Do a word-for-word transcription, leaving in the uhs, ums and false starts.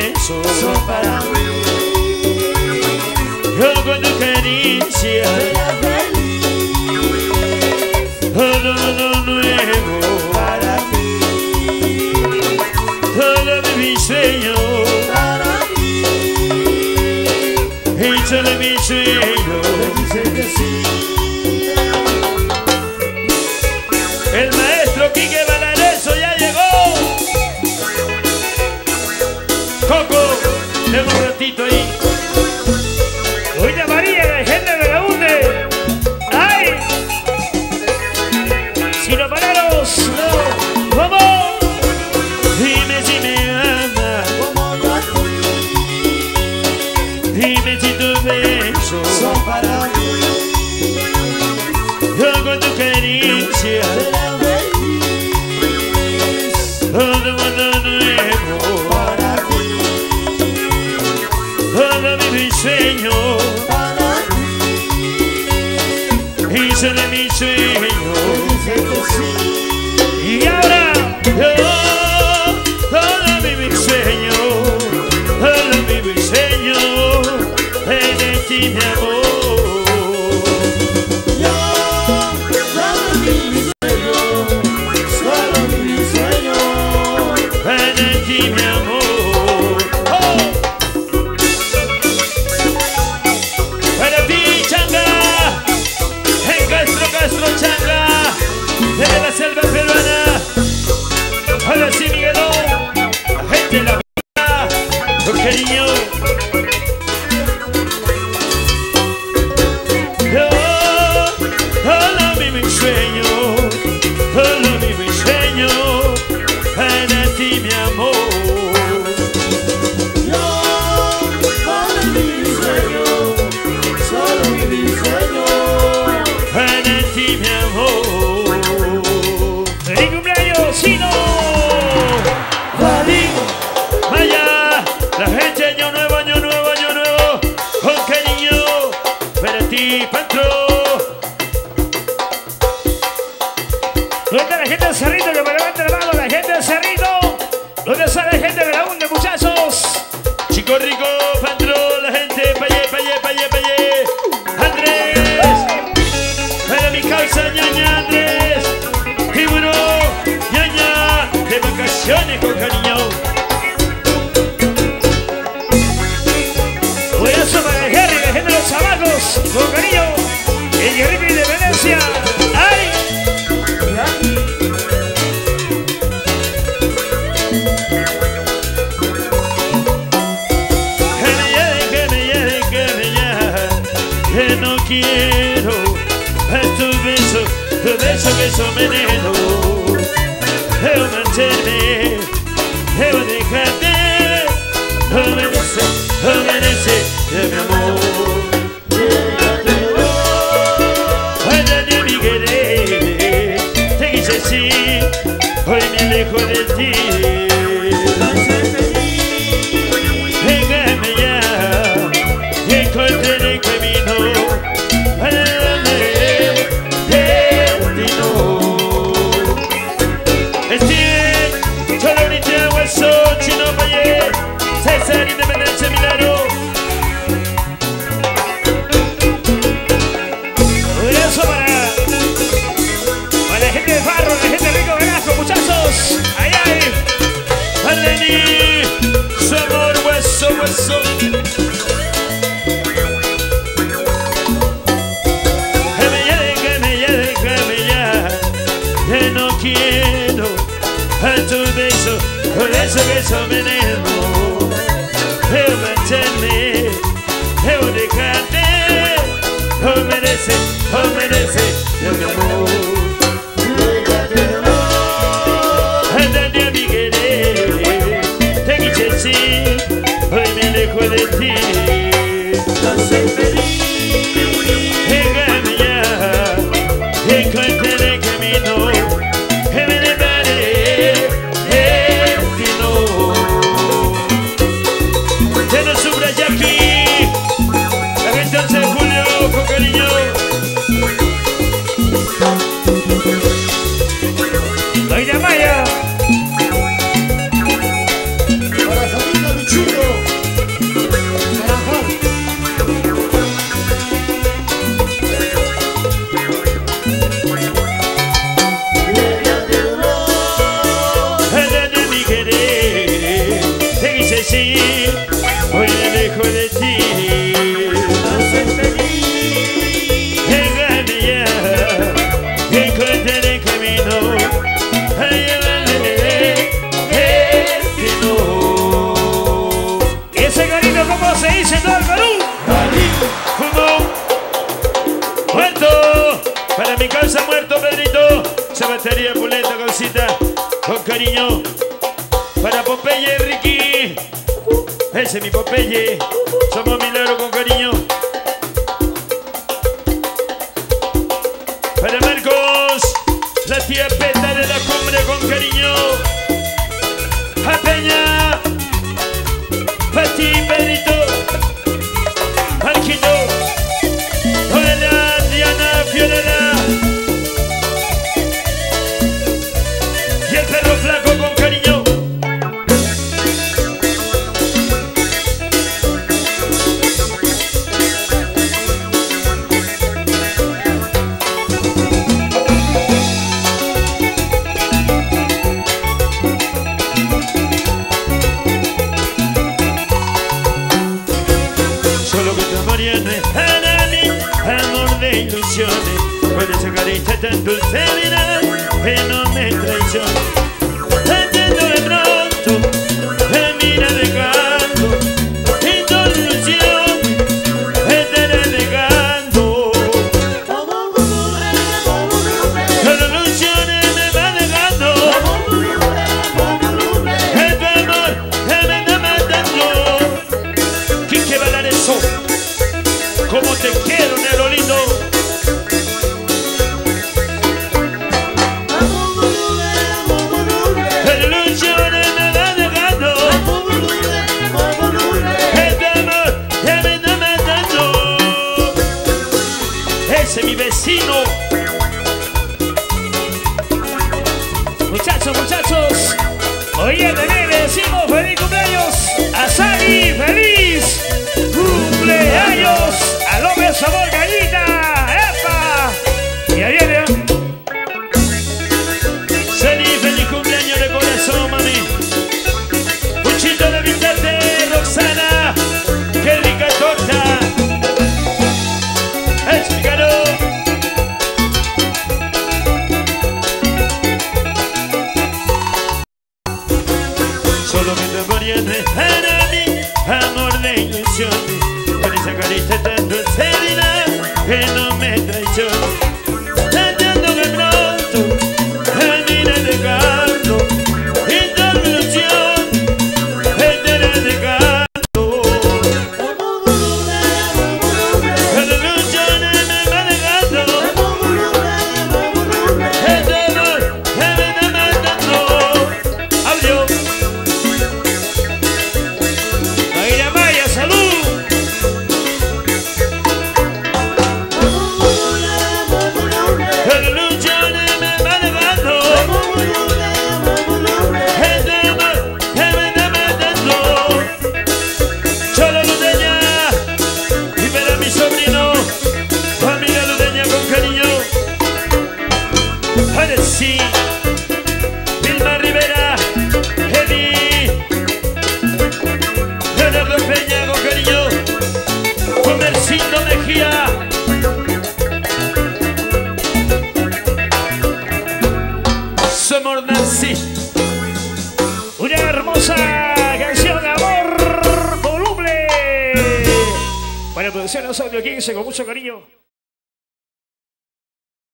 besos son para mí. Yo con tu caricia Será feliz todo lo nuevo para ti, todo mi sueño para ti. y solo mi sueño. Me dice que sí. El maestro Quique Balarezo ya llegó. Coco, tengo un ratito ahí. Doña María, la gente me la hunde. ¡Ay! Si no paramos, no. ¡Vamos! Dime si me amas. Como yo a ti, Dime si tus besos son para mí. yo con tu caricia Será feliz todo mundo nuevo para ti, todo mi sueño para ti. y solo mi sueño. Me dice que sí. Y ahora yo todo mi sueño, todo mi sueño en ti mi amor. Yo, solo mi sueño, solo mi sueño. En ti mi amor. Oh. Para ti Changa, en Castro Castro Changa, desde la selva peruana. Ahora sí Miguelón, la gente de la vida, con cariño. Yo, todo mi sueño, todo mi sueño, para ti mi amor. Yo, solo mi sueño, solo mi sueño. Para ti mi amor. ¡Feliz cumpleaños, Sino! Feliz, Vaya, la gente, año nuevo, año nuevo, año nuevo, con cariño, para ti, Pantro. ¿Dónde está la gente del Cerrito? Que me levante la mano, la gente del Cerrito. ¿Dónde está la gente de la U N D E, muchachos? Chico Rico, Pantro, la gente, payé, payé, payé, payé. Andrés, para mi causa, ñaña, Andrés. Tiburón, ñaña, de vacaciones con cariño. Un abrazo para el Jerry, la gente de los Zabacos, con cariño. El Jerry de Venecia. ¡Ay! Que me lleve, que me lleve, que me lleve. Que no quiero a tu beso, tu beso que son veneno. Debo marcharme, debo dejarte. No merece, no merece de mi amor. Vaya de mi querer, te quise así, hoy me alejo de ti. Déjame ya, encontré el camino para darme destino. Steven, Cholorita, Hueso, Chino Valle, César, Independencia, Milano. Un abrazo para, para la gente de Barro, la gente de Rico Velasco, muchachos. Ay, ay. Aleni, su amor, hueso, hueso. Que me lleve, que me lleve, que me lleve. Que no quiero a tu beso, con eso que son veneno. Debo marcharme, debo dejarte. No merece, no merece de mi amor. Andate a mi querer, te quise así, hoy me alejo de ti. no soy feliz. Déjame ya, encontré el camino que me depare destino. Ya no sufras ya aquí, la gente de Julio con cariño. Doña Maya, Para Sabina, mi chulo. mí, hoy me alejo de ti. No soy feliz. Déjame ya, que encontraré el camino a llevarle este no. Y ese cariño, ¿cómo se dice en todo el Perú? Como muerto, para mi causa muerto, Pedrito. Esa batería pulenta, cosita, con cariño. Para Popeye, Ricky. Ese es mi Popeye. Somos milagro con cariño. Para Marcos, la tía Peta de la cumbre con cariño. A Peña, para ti, Pedrito. Marquito, hola, Diana, Fiorella. Y el perro flaco con cariño. Solo que tu amor ya no es para mí, amor de ilusiones. Por esa carita tan dulce, mira, que no me traiciona. Entiendo de pronto, me mira dejando, y tu ilusión me estará dejando. Las ilusiones me van dejando, el tu amor que me está matando. ¿Quién quiere bailar eso? Como te quiero, negro lindo. Las ilusiones me van dejando, el tu amor que me está matando. Ese es mi vecino. Muchachos, muchachos, hoy también le decimos feliz cumpleaños a Sally. ¡Feliz cumpleaños! ¡A López Sabor Gallita! ¡Epa! Y ahí viene. Sally, feliz cumpleaños de corazón, mami. Puchito de Vicente, Roxana. ¡Qué rica torta! ¡Explícalo! Solo que tu amor ya no es para mí, amor de ilusiones. Con esa carita tan dulce, mira, que no me traiciona. Entiendo que pronto me mira dejando, y tu ilusión me estará dejando. Las ilusiones me van dejando, el tu amor que me está matando. Audio. Mayra Maya, salud. Las ilusiones me van dejando, el tu amor que me está matando. Cholo Ludeña, y para mi sobrino, familia Ludeña con cariño. Ahora sí, Vilma Rivera, Eddie, Leonardo Peña con cariño, Comercito Mejía. Somos Nancy. Una hermosa canción de amor voluble. Para producción de Audio quince con mucho cariño.